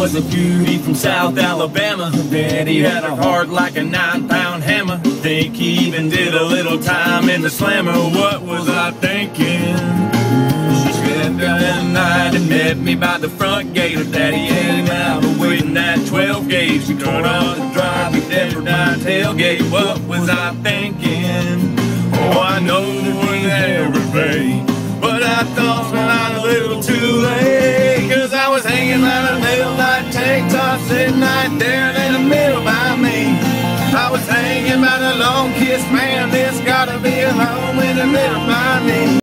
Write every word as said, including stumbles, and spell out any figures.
was a beauty from South Alabama. Daddy had a heart like a nine-pound hammer. Think he even did a little time in the slammer. What was I thinking? She spent that night and met me by the front gate. Her daddy ain't out waiting that twelve gauge. We turned on the drive, we never died tailgate. What was I thinking? Oh, I know that we never pay, but I thought not a little too late. Cause I was hanging out a little night tank top, sitting right there in the middle by me. I was hanging by the long kiss man. This gotta be a home in the middle by me.